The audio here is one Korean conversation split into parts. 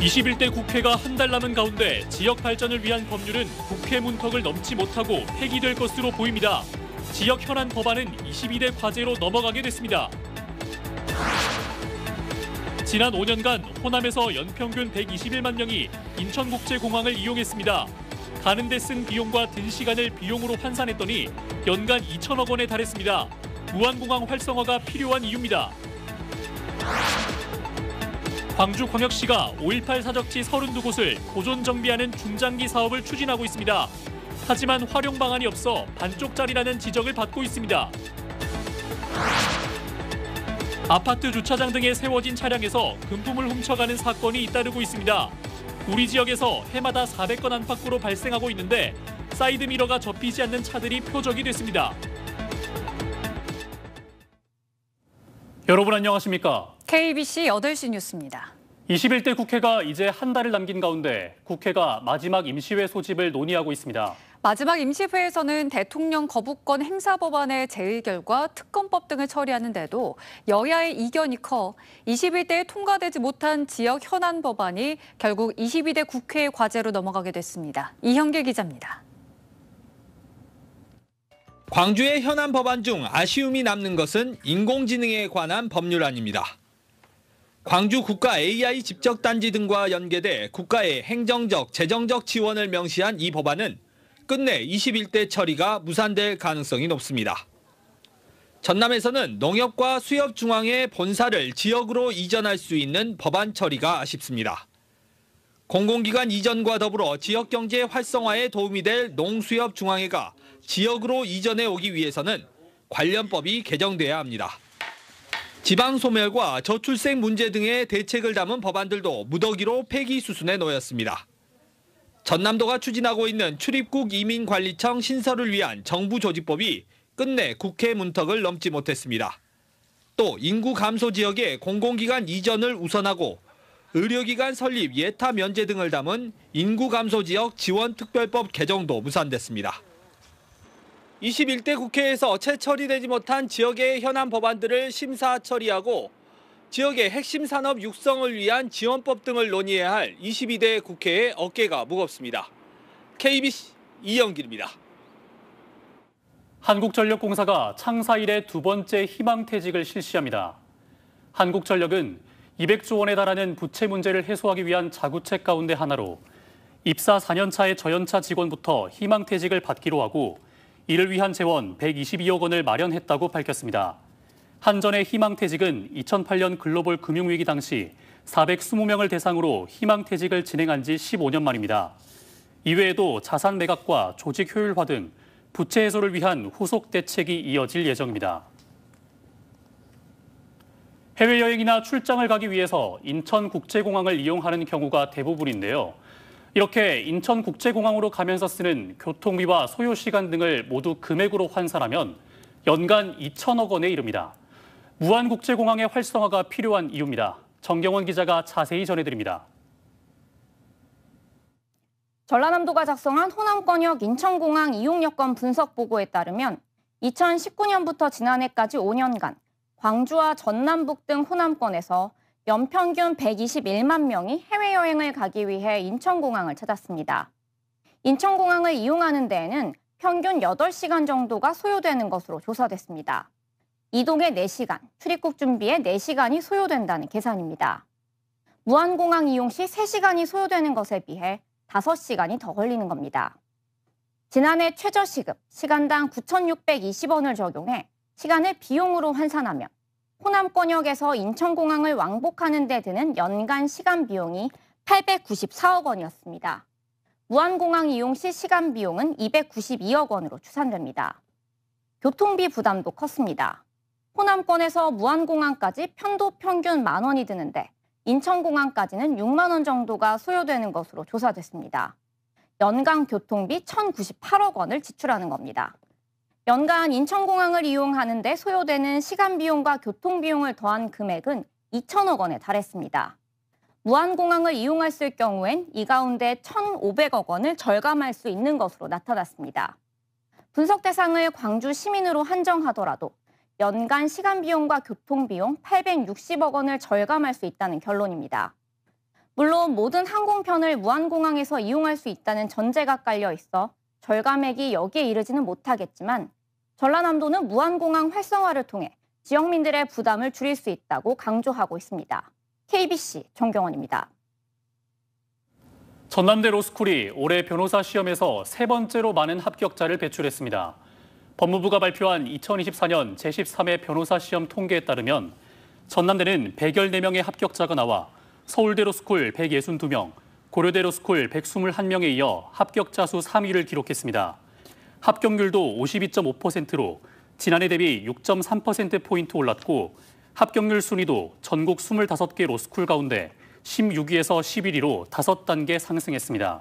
21대 국회가 한 달 남은 가운데 지역 발전을 위한 법률은 국회 문턱을 넘지 못하고 폐기될 것으로 보입니다. 지역 현안 법안은 22대 과제로 넘어가게 됐습니다. 지난 5년간 호남에서 연평균 121만 명이 인천국제공항을 이용했습니다. 가는 데 쓴 비용과 든 시간을 비용으로 환산했더니 연간 2천억 원에 달했습니다. 무안공항 활성화가 필요한 이유입니다. 광주광역시가 5.18 사적지 32곳을 보존 정비하는 중장기 사업을 추진하고 있습니다. 하지만 활용 방안이 없어 반쪽짜리라는 지적을 받고 있습니다. 아파트 주차장 등에 세워진 차량에서 금품을 훔쳐가는 사건이 잇따르고 있습니다. 우리 지역에서 해마다 400건 안팎으로 발생하고 있는데 사이드미러가 접히지 않는 차들이 표적이 됐습니다. 여러분 안녕하십니까? KBC 8시 뉴스입니다. 21대 국회가 이제 한 달을 남긴 가운데 국회가 마지막 임시회 소집을 논의하고 있습니다. 마지막 임시회에서는 대통령 거부권 행사 법안의 재의결과 특검법 등을 처리하는데도 여야의 이견이 커 21대에 통과되지 못한 지역 현안 법안이 결국 22대 국회의 과제로 넘어가게 됐습니다. 이형길 기자입니다. 광주의 현안 법안 중 아쉬움이 남는 것은 인공지능에 관한 법률안입니다. 광주 국가 AI 집적단지 등과 연계돼 국가의 행정적, 재정적 지원을 명시한 이 법안은 끝내 21대 처리가 무산될 가능성이 높습니다. 전남에서는 농협과 수협중앙의 본사를 지역으로 이전할 수 있는 법안 처리가 아쉽습니다. 공공기관 이전과 더불어 지역경제 활성화에 도움이 될 농수협중앙회가 지역으로 이전해 오기 위해서는 관련법이 개정돼야 합니다. 지방소멸과 저출생 문제 등의 대책을 담은 법안들도 무더기로 폐기 수순에 놓였습니다. 전남도가 추진하고 있는 출입국 이민관리청 신설을 위한 정부 조직법이 끝내 국회 문턱을 넘지 못했습니다. 또 인구 감소 지역의 공공기관 이전을 우선하고 의료기관 설립 예타 면제 등을 담은 인구 감소 지역 지원특별법 개정도 무산됐습니다. 21대 국회에서 채 처리되지 못한 지역의 현안 법안들을 심사 처리하고 지역의 핵심 산업 육성을 위한 지원법 등을 논의해야 할 22대 국회의 어깨가 무겁습니다. KBC 이영길입니다. 한국전력공사가 창사 이래 두 번째 희망퇴직을 실시합니다. 한국전력은 200조 원에 달하는 부채 문제를 해소하기 위한 자구책 가운데 하나로 입사 4년 차의 저연차 직원부터 희망퇴직을 받기로 하고 이를 위한 재원 122억 원을 마련했다고 밝혔습니다. 한전의 희망퇴직은 2008년 글로벌 금융위기 당시 420명을 대상으로 희망퇴직을 진행한 지 15년 만입니다. 이외에도 자산 매각과 조직 효율화 등 부채 해소를 위한 후속 대책이 이어질 예정입니다. 해외여행이나 출장을 가기 위해서 인천국제공항을 이용하는 경우가 대부분인데요. 이렇게 인천국제공항으로 가면서 쓰는 교통비와 소요시간 등을 모두 금액으로 환산하면 연간 2천억 원에 이릅니다. 무안국제공항의 활성화가 필요한 이유입니다. 정경원 기자가 자세히 전해드립니다. 전라남도가 작성한 호남권역 인천공항 이용여건 분석 보고에 따르면 2019년부터 지난해까지 5년간 광주와 전남북 등 호남권에서 연평균 121만 명이 해외여행을 가기 위해 인천공항을 찾았습니다. 인천공항을 이용하는 데에는 평균 8시간 정도가 소요되는 것으로 조사됐습니다. 이동에 4시간, 출입국 준비에 4시간이 소요된다는 계산입니다. 무안공항 이용 시 3시간이 소요되는 것에 비해 5시간이 더 걸리는 겁니다. 지난해 최저시급, 시간당 9,620원을 적용해 시간을 비용으로 환산하면 호남권역에서 인천공항을 왕복하는 데 드는 연간 시간 비용이 894억 원이었습니다. 무안공항 이용 시 시간 비용은 292억 원으로 추산됩니다. 교통비 부담도 컸습니다. 호남권에서 무안공항까지 편도 평균 10,000원이 드는데 인천공항까지는 6만 원 정도가 소요되는 것으로 조사됐습니다. 연간 교통비 1,098억 원을 지출하는 겁니다. 연간 인천공항을 이용하는 데 소요되는 시간 비용과 교통 비용을 더한 금액은 2천억 원에 달했습니다. 무안공항을 이용했을 경우엔 이 가운데 1,500억 원을 절감할 수 있는 것으로 나타났습니다. 분석 대상을 광주 시민으로 한정하더라도 연간 시간 비용과 교통 비용 860억 원을 절감할 수 있다는 결론입니다. 물론 모든 항공편을 무안공항에서 이용할 수 있다는 전제가 깔려 있어 절감액이 여기에 이르지는 못하겠지만 전라남도는 무안공항 활성화를 통해 지역민들의 부담을 줄일 수 있다고 강조하고 있습니다. KBC 정경원입니다. 전남대 로스쿨이 올해 변호사 시험에서 세 번째로 많은 합격자를 배출했습니다. 법무부가 발표한 2024년 제13회 변호사 시험 통계에 따르면 전남대는 114명의 합격자가 나와 서울대 로스쿨 162명, 고려대 로스쿨 121명에 이어 합격자 수 3위를 기록했습니다. 합격률도 52.5%로 지난해 대비 6.3%포인트 올랐고 합격률 순위도 전국 25개 로스쿨 가운데 16위에서 11위로 5단계 상승했습니다.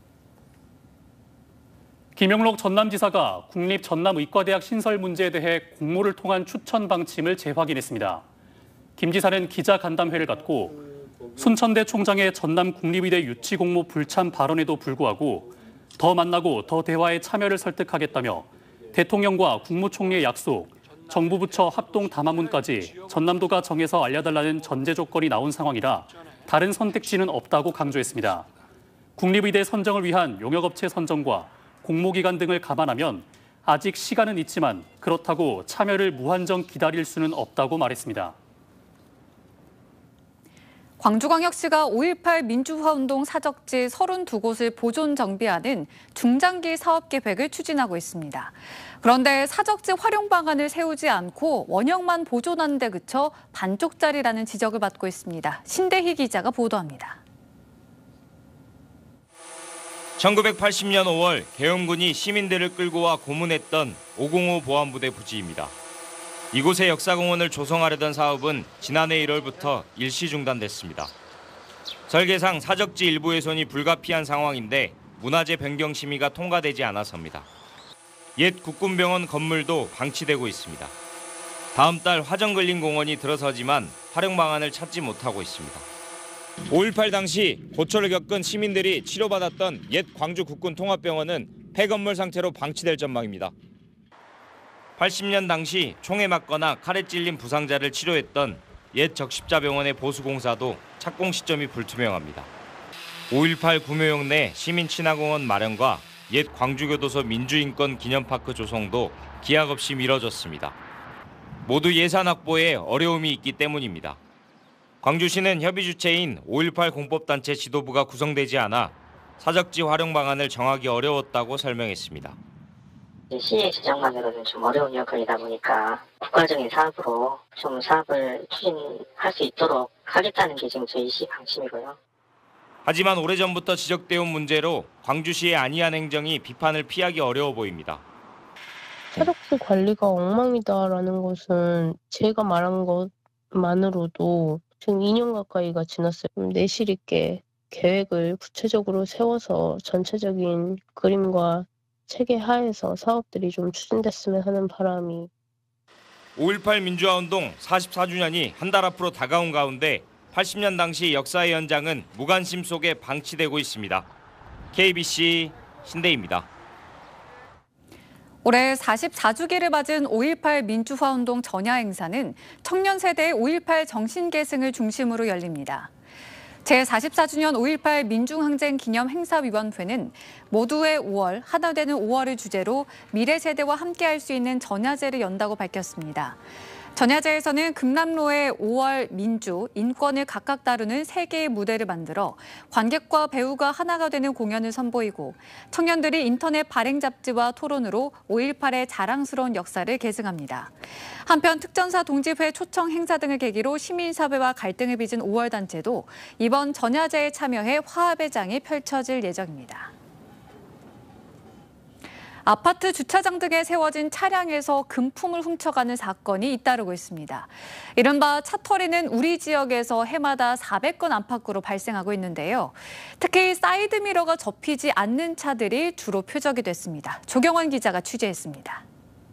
김영록 전남지사가 국립전남의과대학 신설 문제에 대해 공모를 통한 추천 방침을 재확인했습니다. 김 지사는 기자간담회를 갖고 순천대 총장의 전남국립의대 유치 공모 불참 발언에도 불구하고 더 만나고 더 대화에 참여를 설득하겠다며 대통령과 국무총리의 약속, 정부 부처 합동 담화문까지 전남도가 정해서 알려달라는 전제 조건이 나온 상황이라 다른 선택지는 없다고 강조했습니다. 국립의대 선정을 위한 용역업체 선정과 공모기간 등을 감안하면 아직 시간은 있지만 그렇다고 참여를 무한정 기다릴 수는 없다고 말했습니다. 광주광역시가 5.18 민주화운동 사적지 32곳을 보존 정비하는 중장기 사업 계획을 추진하고 있습니다. 그런데 사적지 활용 방안을 세우지 않고 원형만 보존하는 데 그쳐 반쪽짜리라는 지적을 받고 있습니다. 신대희 기자가 보도합니다. 1980년 5월 계엄군이 시민들을 끌고 와 고문했던 505 보안부대 부지입니다. 이곳에 역사공원을 조성하려던 사업은 지난해 1월부터 일시 중단됐습니다. 설계상 사적지 일부 훼손이 불가피한 상황인데 문화재 변경 심의가 통과되지 않아서입니다. 옛 국군병원 건물도 방치되고 있습니다. 다음 달 화정글림공원이 들어서지만 활용 방안을 찾지 못하고 있습니다. 5.18 당시 고초를 겪은 시민들이 치료받았던 옛 광주 국군 통합병원은 폐건물 상태로 방치될 전망입니다. 80년 당시 총에 맞거나 칼에 찔린 부상자를 치료했던 옛 적십자병원의 보수공사도 착공 시점이 불투명합니다. 5.18 구묘역 내 시민친화공원 마련과 옛 광주교도소 민주인권 기념파크 조성도 기약 없이 미뤄졌습니다. 모두 예산 확보에 어려움이 있기 때문입니다. 광주시는 협의 주체인 5.18 공법단체 지도부가 구성되지 않아 사적지 활용 방안을 정하기 어려웠다고 설명했습니다. 시의 재정만으로는 좀 어려운 여건이다 보니까 국가적인 사업으로 좀 사업을 추진할 수 있도록 하겠다는 게 지금 저희 시 방침이고요. 하지만 오래전부터 지적되어 온 문제로 광주시의 안이한 행정이 비판을 피하기 어려워 보입니다. 사적지 관리가 엉망이다라는 것은 제가 말한 것만으로도 지금 2년 가까이가 지났어요. 내실 있게 계획을 구체적으로 세워서 전체적인 그림과 체계 하에서 사업들이 좀 추진됐으면 하는 바람이. 5.18 민주화운동 44주년이 한 달 앞으로 다가온 가운데 80년 당시 역사의 연장은 무관심 속에 방치되고 있습니다. KBC 신대희입니다. 올해 44주기를 맞은 5.18 민주화운동 전야 행사는 청년 세대의 5.18 정신계승을 중심으로 열립니다. 제44주년 5.18 민중항쟁 기념 행사위원회는 모두의 5월, 하나 되는 5월을 주제로 미래 세대와 함께할 수 있는 전야제를 연다고 밝혔습니다. 전야제에서는 금남로의 5월 민주, 인권을 각각 다루는 3개의 무대를 만들어 관객과 배우가 하나가 되는 공연을 선보이고 청년들이 인터넷 발행 잡지와 토론으로 5.18의 자랑스러운 역사를 계승합니다. 한편 특전사 동집회 초청 행사 등을 계기로 시민사회와 갈등을 빚은 5월 단체도 이번 전야제에 참여해 화합의 장이 펼쳐질 예정입니다. 아파트 주차장 등에 세워진 차량에서 금품을 훔쳐가는 사건이 잇따르고 있습니다. 이른바 차터리는 우리 지역에서 해마다 400건 안팎으로 발생하고 있는데요. 특히 사이드미러가 접히지 않는 차들이 주로 표적이 됐습니다. 조경원 기자가 취재했습니다.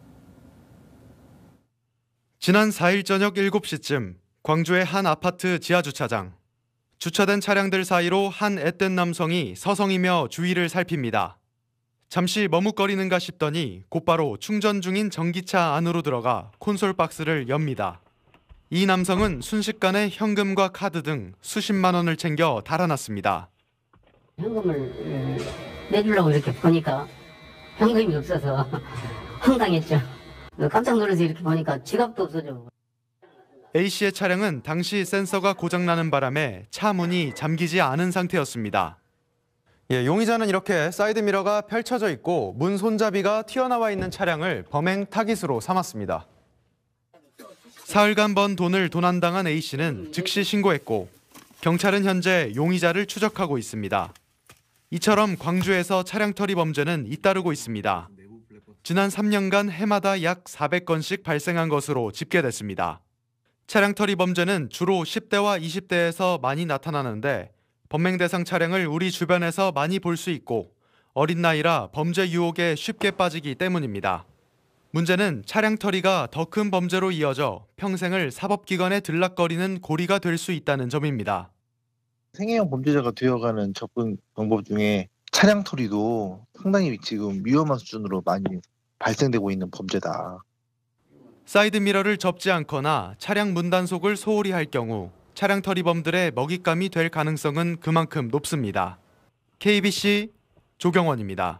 지난 4일 저녁 7시쯤 광주의 한 아파트 지하주차장. 주차된 차량들 사이로 한 앳된 남성이 서성이며 주위를 살핍니다. 잠시 머뭇거리는가 싶더니 곧바로 충전 중인 전기차 안으로 들어가 콘솔 박스를 엽니다. 이 남성은 순식간에 현금과 카드 등 수십만 원을 챙겨 달아났습니다. 현금을 내주려고 이렇게 보니까 현금이 없어서 황당했죠. 깜짝 놀라서 이렇게 보니까 지갑도 없어져. A씨의 차량은 당시 센서가 고장나는 바람에 차 문이 잠기지 않은 상태였습니다. 용의자는 이렇게 사이드미러가 펼쳐져 있고 문 손잡이가 튀어나와 있는 차량을 범행 타깃으로 삼았습니다. 사흘간 번 돈을 도난당한 A씨는 즉시 신고했고 경찰은 현재 용의자를 추적하고 있습니다. 이처럼 광주에서 차량털이 범죄는 잇따르고 있습니다. 지난 3년간 해마다 약 400건씩 발생한 것으로 집계됐습니다. 차량털이 범죄는 주로 10대와 20대에서 많이 나타나는데 범행 대상 차량을 우리 주변에서 많이 볼 수 있고 어린 나이라 범죄 유혹에 쉽게 빠지기 때문입니다. 문제는 차량털이가 더 큰 범죄로 이어져 평생을 사법기관에 들락거리는 고리가 될 수 있다는 점입니다. 생애형 범죄자가 되어가는 접근 방법 중에 차량털이도 상당히 지금 위험한 수준으로 많이 발생되고 있는 범죄다. 사이드미러를 접지 않거나 차량 문단속을 소홀히 할 경우 차량털이범들의 먹잇감이 될 가능성은 그만큼 높습니다. KBC 조경원입니다.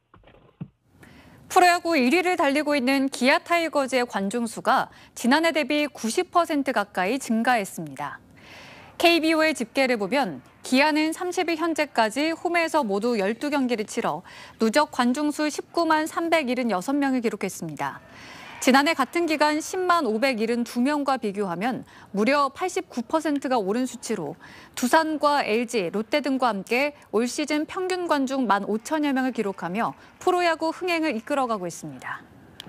프로야구 1위를 달리고 있는 기아 타이거즈의 관중수가 지난해 대비 90% 가까이 증가했습니다. KBO의 집계를 보면 기아는 30일 현재까지 홈에서 모두 12경기를 치러 누적 관중수 19만 376명을 기록했습니다. 지난해 같은 기간 10만 572명과 비교하면 무려 89%가 오른 수치로 두산과 LG, 롯데 등과 함께 올 시즌 평균 관중 1만 5천여 명을 기록하며 프로야구 흥행을 이끌어가고 있습니다.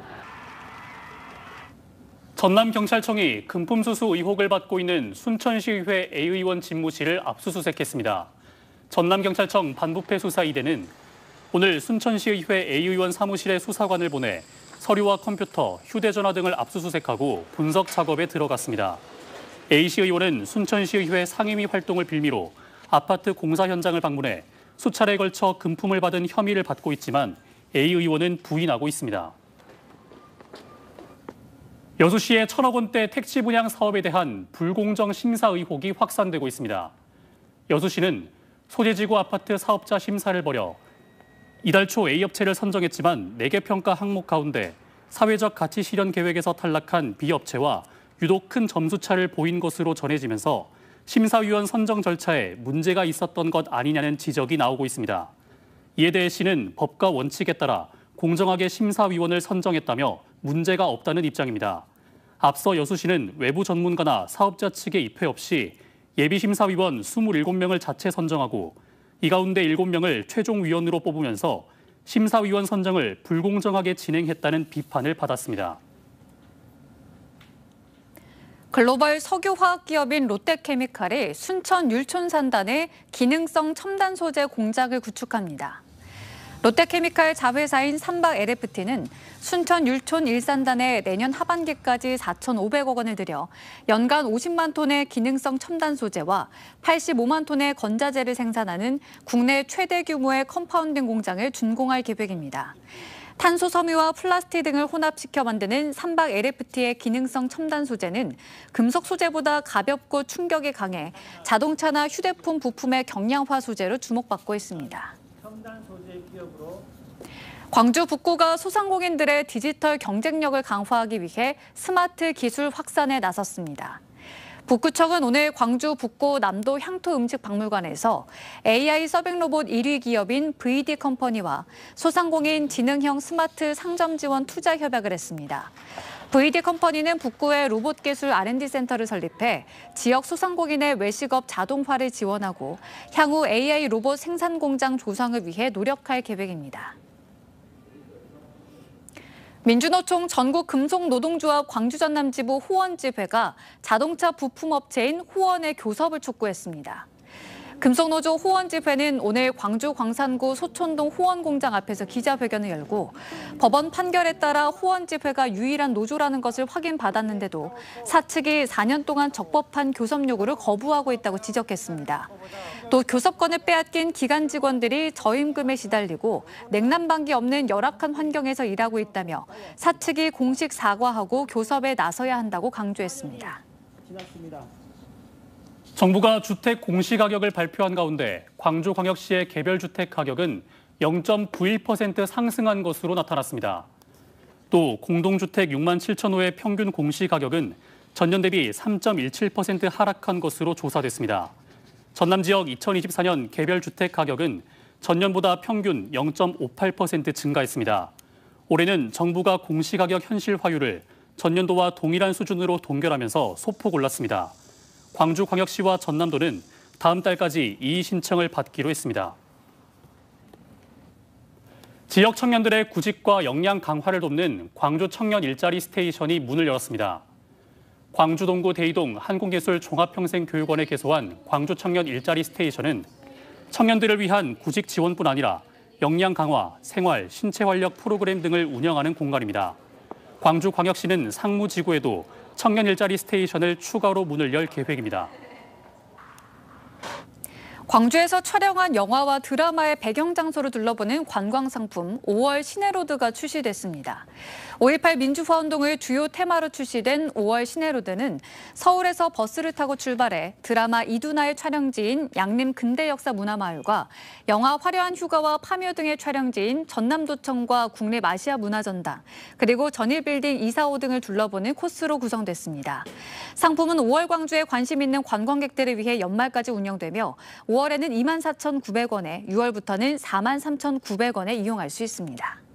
전남경찰청이 금품수수 의혹을 받고 있는 순천시의회 A의원 집무실을 압수수색했습니다. 전남경찰청 반부패 수사 2대는 오늘 순천시의회 A의원 사무실에 수사관을 보내 서류와 컴퓨터, 휴대전화 등을 압수수색하고 분석 작업에 들어갔습니다. A씨 의원은 순천시의회 상임위 활동을 빌미로 아파트 공사 현장을 방문해 수차례에 걸쳐 금품을 받은 혐의를 받고 있지만 A 의원은 부인하고 있습니다. 여수시의 1,000억 원대 택지 분양 사업에 대한 불공정 심사 의혹이 확산되고 있습니다. 여수시는 소재지구 아파트 사업자 심사를 벌여 이달 초 A업체를 선정했지만 4개 평가 항목 가운데 사회적 가치 실현 계획에서 탈락한 B업체와 유독 큰 점수차를 보인 것으로 전해지면서 심사위원 선정 절차에 문제가 있었던 것 아니냐는 지적이 나오고 있습니다. 이에 대해 시는 법과 원칙에 따라 공정하게 심사위원을 선정했다며 문제가 없다는 입장입니다. 앞서 여수시는 외부 전문가나 사업자 측의 입회 없이 예비심사위원 27명을 자체 선정하고 이 가운데 7명을 최종위원으로 뽑으면서 심사위원 선정을 불공정하게 진행했다는 비판을 받았습니다. 글로벌 석유화학 기업인 롯데케미칼이 순천 율촌산단에 기능성 첨단 소재 공장을 구축합니다. 롯데케미칼 자회사인 삼박LFT는 순천 율촌 일산단에 내년 하반기까지 4,500억 원을 들여 연간 50만 톤의 기능성 첨단 소재와 85만 톤의 건자재를 생산하는 국내 최대 규모의 컴파운딩 공장을 준공할 계획입니다. 탄소 섬유와 플라스틱 등을 혼합시켜 만드는 삼박LFT의 기능성 첨단 소재는 금속 소재보다 가볍고 충격이 강해 자동차나 휴대폰 부품의 경량화 소재로 주목받고 있습니다. 광주 북구가 소상공인들의 디지털 경쟁력을 강화하기 위해 스마트 기술 확산에 나섰습니다. 북구청은 오늘 광주 북구 남도 향토음식박물관에서 AI 서빙 로봇 1위 기업인 VD컴퍼니와 소상공인 지능형 스마트 상점 지원 투자 협약을 했습니다. VD컴퍼니는 북구에 로봇 기술 R&D 센터를 설립해 지역 소상공인의 외식업 자동화를 지원하고 향후 AI 로봇 생산 공장 조성을 위해 노력할 계획입니다. 민주노총 전국금속노동조합 광주전남지부 호원집회가 자동차 부품업체인 호원의 교섭을 촉구했습니다. 금속노조 호원집회는 오늘 광주 광산구 소촌동 호원공장 앞에서 기자회견을 열고 법원 판결에 따라 호원집회가 유일한 노조라는 것을 확인받았는데도 사측이 4년 동안 적법한 교섭 요구를 거부하고 있다고 지적했습니다. 또 교섭권을 빼앗긴 기간 직원들이 저임금에 시달리고 냉난방기 없는 열악한 환경에서 일하고 있다며 사측이 공식 사과하고 교섭에 나서야 한다고 강조했습니다. 정부가 주택 공시가격을 발표한 가운데 광주광역시의 개별주택 가격은 0.91% 상승한 것으로 나타났습니다. 또 공동주택 6만 7천 호의 평균 공시가격은 전년 대비 3.17% 하락한 것으로 조사됐습니다. 전남 지역 2024년 개별주택 가격은 전년보다 평균 0.58% 증가했습니다. 올해는 정부가 공시가격 현실화율을 전년도와 동일한 수준으로 동결하면서 소폭 올랐습니다. 광주광역시와 전남도는 다음 달까지 이의 신청을 받기로 했습니다. 지역 청년들의 구직과 역량 강화를 돕는 광주 청년 일자리 스테이션이 문을 열었습니다. 광주 동구 대이동 한국예술종합평생교육원에 개소한 광주 청년 일자리 스테이션은 청년들을 위한 구직 지원뿐 아니라 역량 강화, 생활, 신체 활력 프로그램 등을 운영하는 공간입니다. 광주광역시는 상무지구에도 청년 일자리 스테이션을 추가로 문을 열 계획입니다. 광주에서 촬영한 영화와 드라마의 배경 장소를 둘러보는 관광 상품 5월 시내로드가 출시됐습니다. 5.18 민주화 운동을 주요 테마로 출시된 5월 시내로드는 서울에서 버스를 타고 출발해 드라마 이두나의 촬영지인 양림 근대역사문화마을과 영화 화려한 휴가와 파묘 등의 촬영지인 전남도청과 국내 마시아 문화전당, 그리고 전일빌딩 245 등을 둘러보는 코스로 구성됐습니다. 상품은 5월 광주에 관심 있는 관광객들을 위해 연말까지 운영되며 5월에는 24,900원에 6월부터는 43,900원에 이용할 수 있습니다.